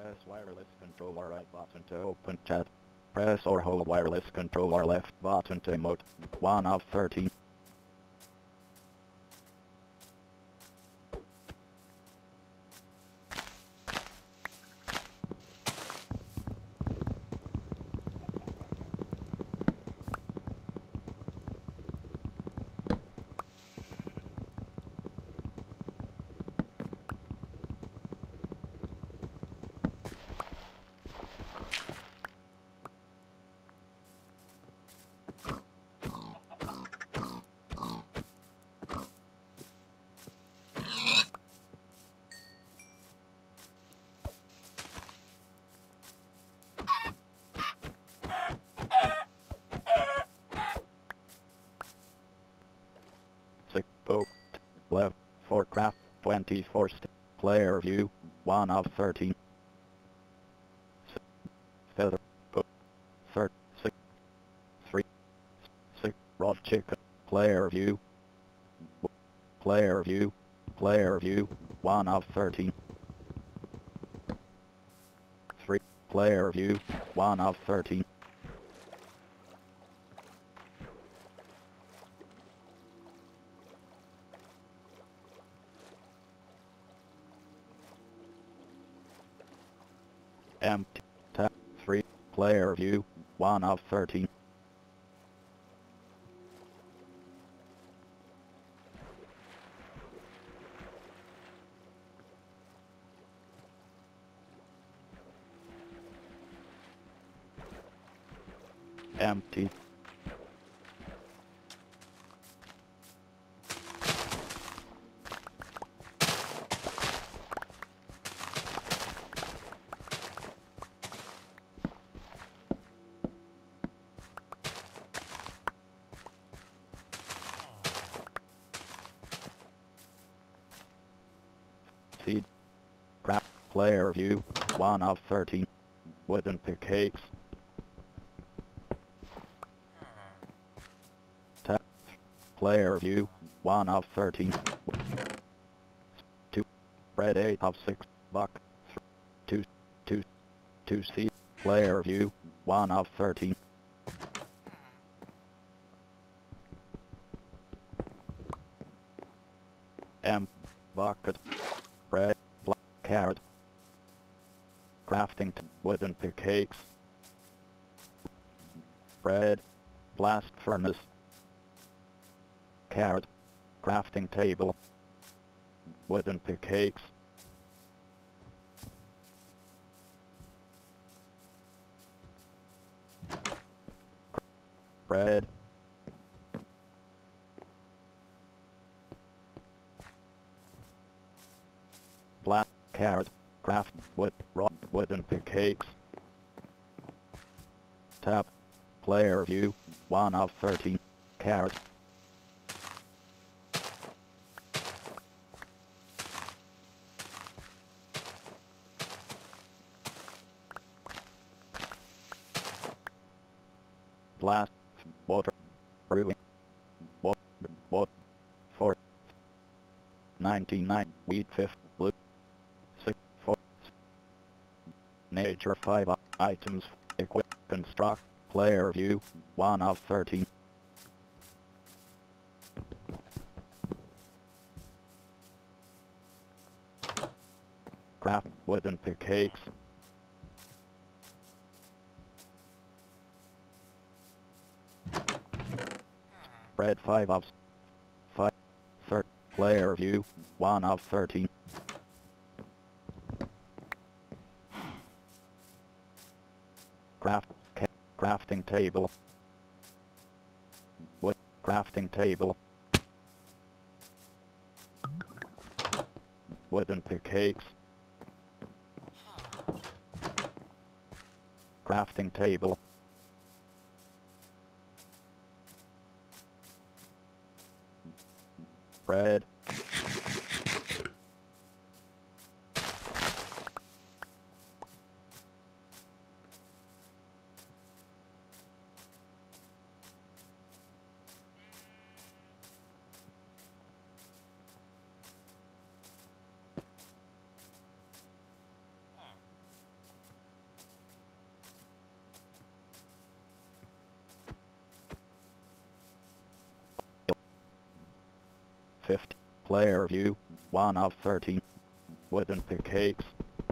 Press wireless controller right button to open chat. Press or hold wireless controller left button to emote. 1 of 13. Boat. Left. For craft. 24. Player view. 1 of 13. Feather. Boat. 6. 3. 6. Rod chicken. Player view. Player view. Player view. 1 of 13. 3. Player view. 1 of 13. Empty. Tab 3. Player view. 1 of 13. Empty. Feed. Craft. Player view. 1 of 13. Wooden pickaxe. Tab. Player view. 1 of 13. 2. Bread 8 of 6. Buck. 2. 2. 2 C. Player view. 1 of 13. M. Bucket. Bread. Black carrot. Crafting. Wooden pickaxe. Bread. Blast furnace. Carrot. Crafting table. Wooden pickaxe. Bread. Black carrot. Craft wood. Rock. Wooden pickaxe. Tab. Player view. 1 of 13. Carrot. Blast. Water. Brewing. Water. 4. 99. Wheat 5. Blue. 6. 4. Nature 5 items. Equip. Construct. Player view. 1 of 13. Craft. Wooden pickaxe. Bread 5 of 5. Third. Player view. 1 of 13. Crafting table. Wood. Crafting table. Wooden pickaxe. Crafting table. Bread. 50. Player view, 1 of 13. Wooden pickaxe.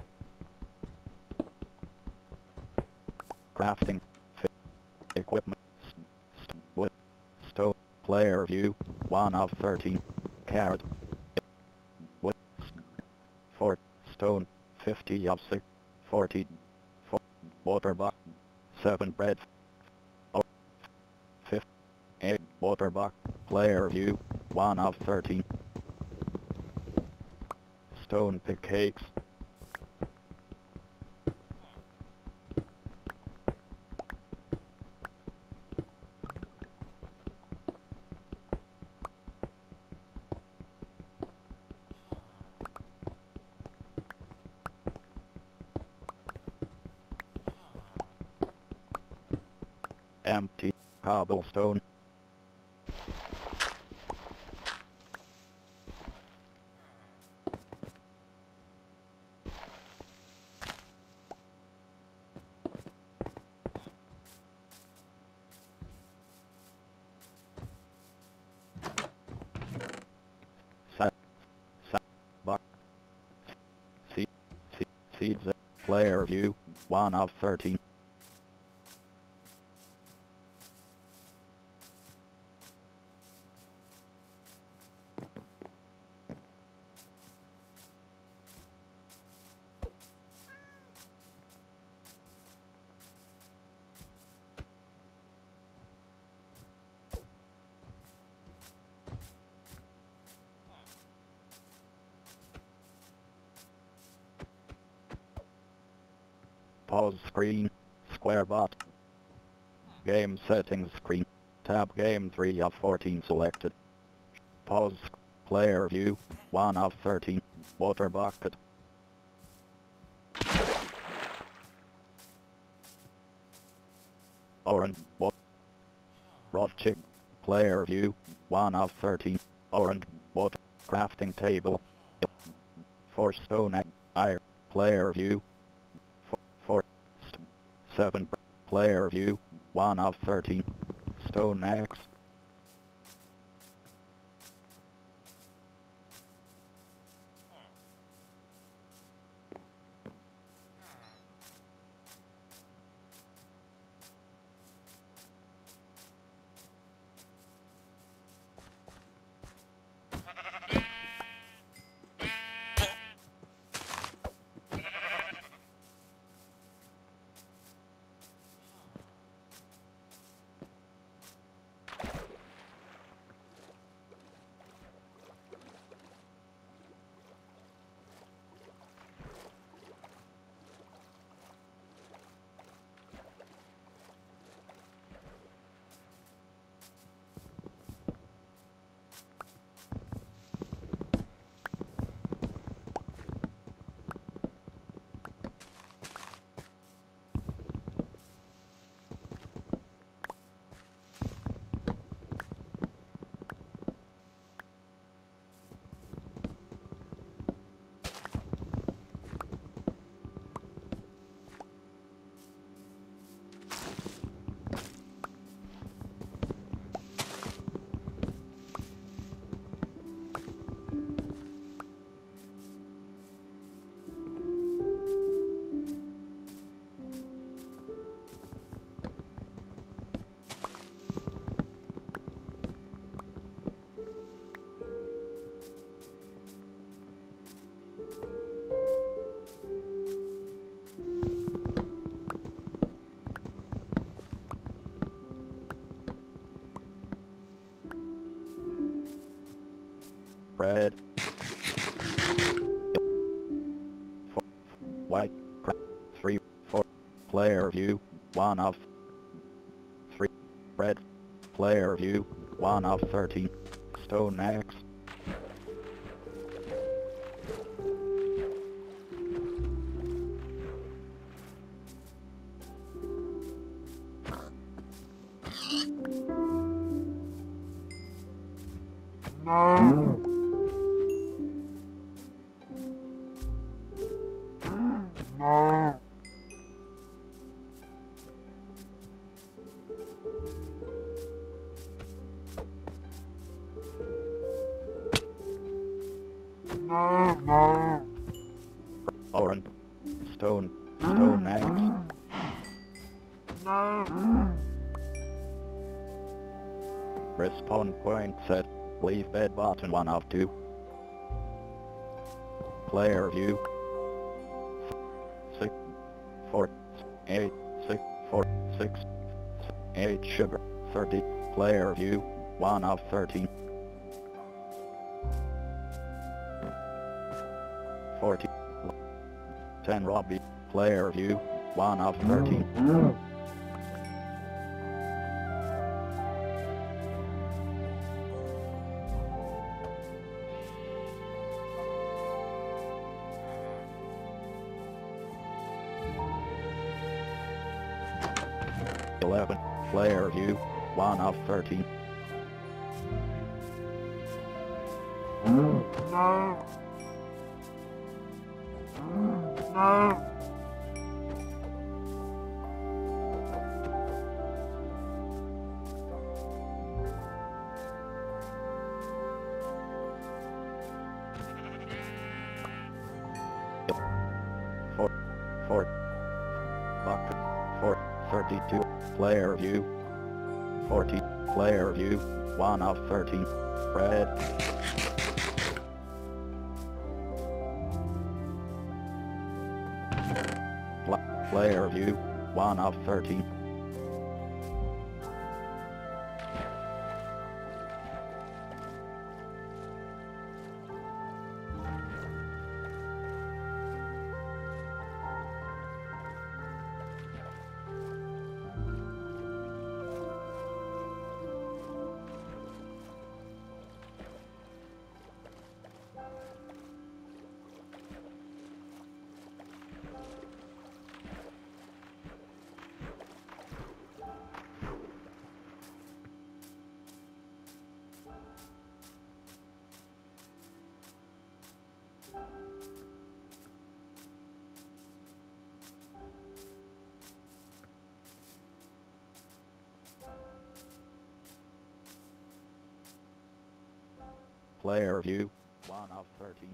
Crafting. Equipment. Wood. Stone. Player view, 1 of 13. Carrot. Wood. 4. Stone, 50 of 6. 40. 4. Water box. 7 bread. 5. Egg. Water box. Player view, 1 of 13. Stone pickaxe. Empty cobblestone. Buck. Seeds. Player view, 1 of 13. Pause screen, square bot. Game settings screen. Tab game 3 of 14 selected. Pause, player view, 1 of 13. Water bucket. Orange, rod chick. Player view, 1 of 13. Orange, water, crafting table. 4 stone, iron, player view. 7. Player view, 1 of 13. Stone axe. Red. White. 3, 4. Player view, 1 of 3. Red. Player view, 1 of 13. Stone axe. Stone eggs. Respawn point set. Leave bed button 1 of 2. Player view. 6, 4, 8, 6, 4, 6, 8 sugar. 30. Player view. 1 of 13. 40. 10 Robbie. Player view. 1 of 13. Player view, 1 of 13. Four, bucket, 32, player view, 40, player view, 1 of 13, red. Player view, 1 of 13. Player view, 1 of 13.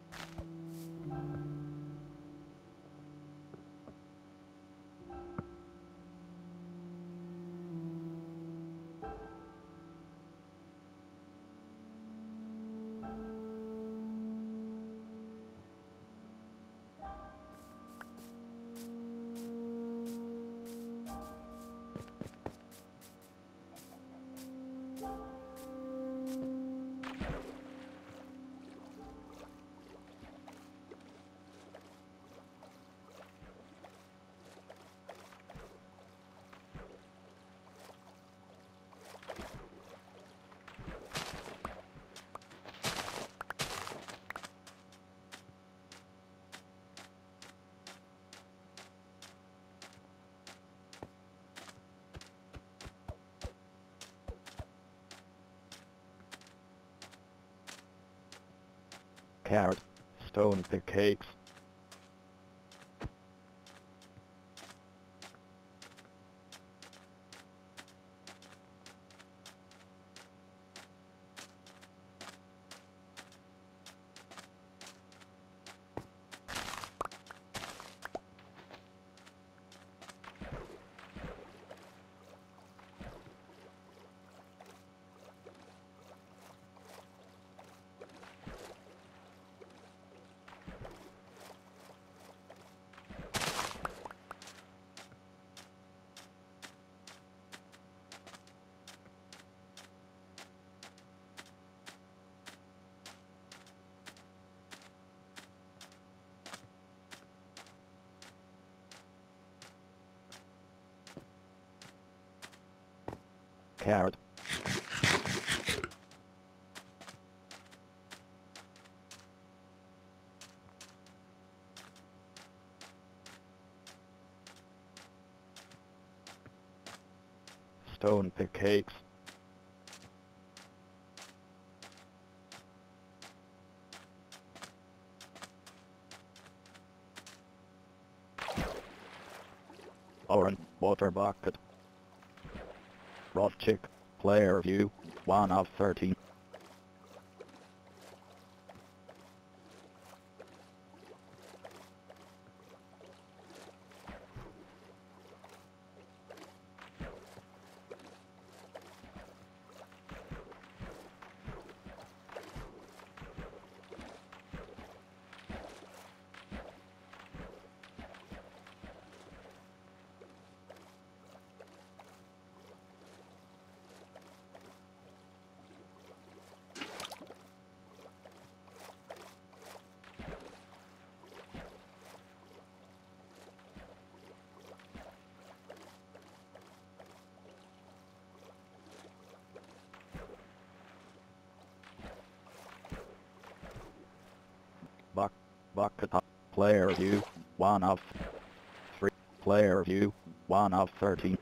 Carrot, stone pick cakes. Carrot. Stone pick cakes. Orange water bucket. Rod chick, player view, 1 of 13. Bucket. Player view. 1 of 3. Player view. 1 of 13.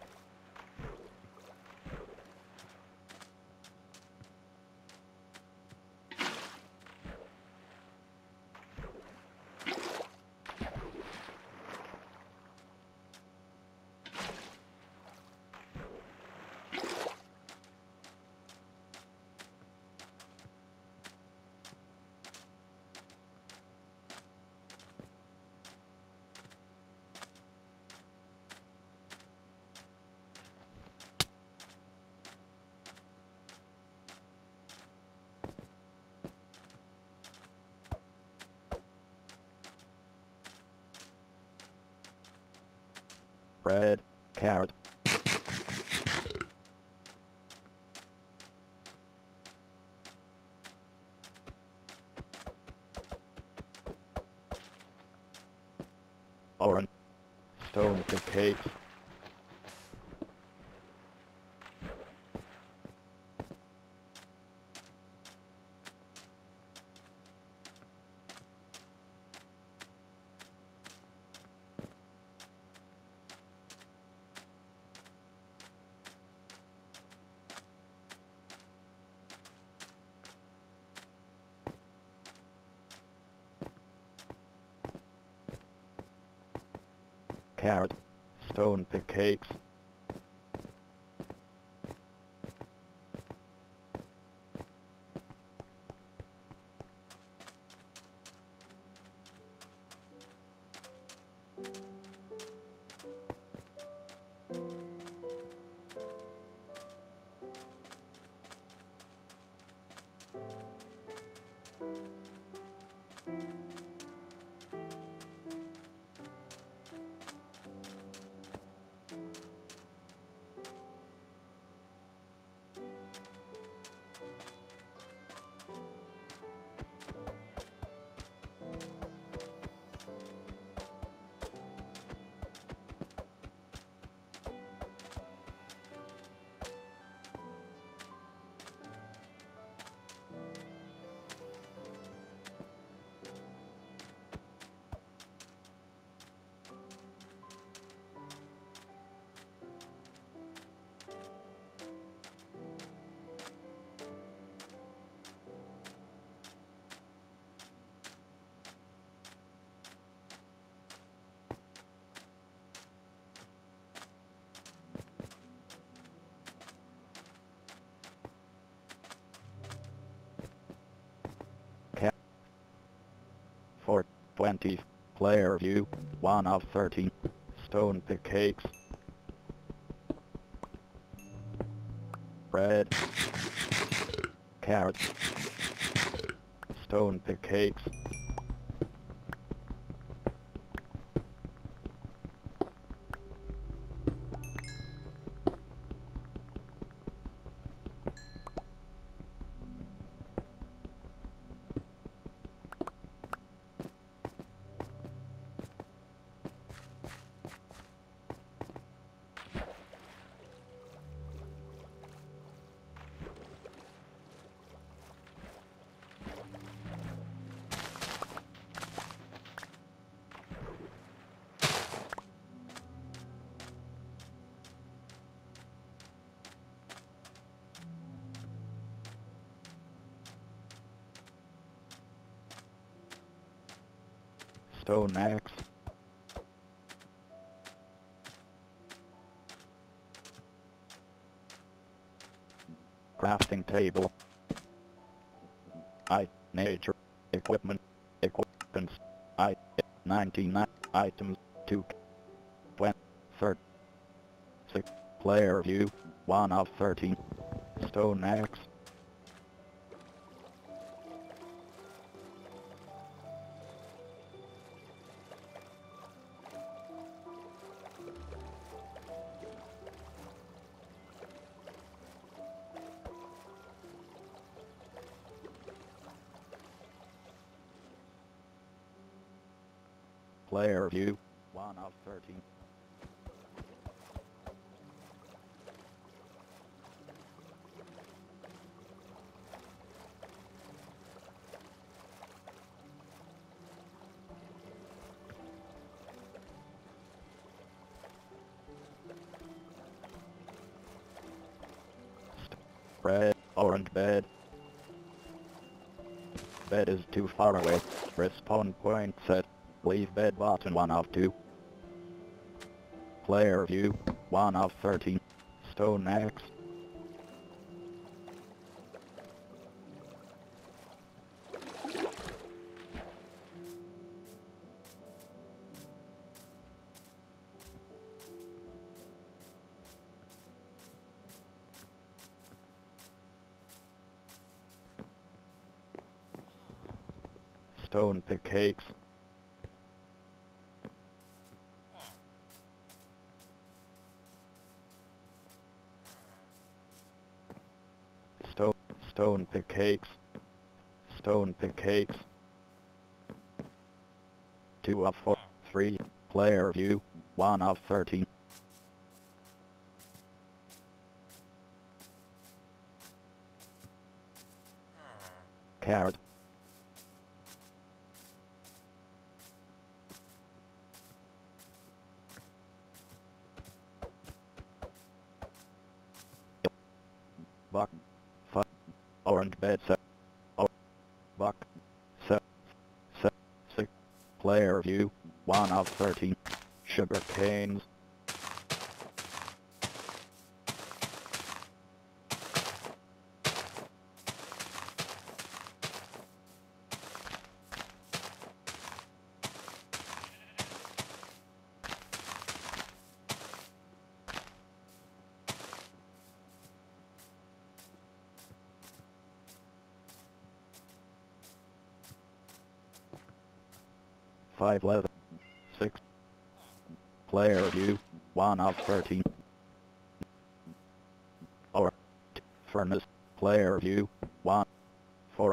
Red. Carrot. Orange. Stone cakes. Carrot. Stone cakes. Carrot. 420. Player view. 1 of 13. Stone cakes. Red. Carrot. Stone cakes. Stone axe. Crafting table. Nature. Equipment. Equipments. 99 items. 2. 20. 30. 6. Player view. 1 of 13. Stone axe. Player view. 1 of 13. Red, orange bed. Bed is too far away. Respawn point set. Leave bed button 1 of 2. Player view 1 of 13. Stone axe. Stone pickaxe. Stone pickaxe. Stone pickaxe. 2 of 4. 3. Player view 1 of 13. Carrot. Buck. Orange bed set. Buck. Set. 6. Player view 1 of 13. Sugar canes. Five leather. 6. Player view 1 of 13. Or furnace. Player view 1. 4.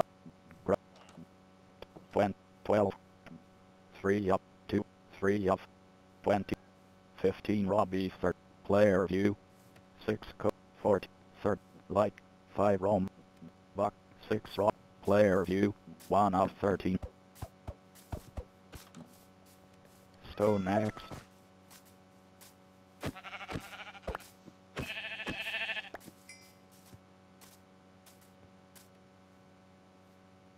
12. 3 of 2. 3 of 20. 15 raw beef. Player view 6. 40. 3rd light. 5 Rome. Buck 6 raw. Player view 1 of 13. Stone axe.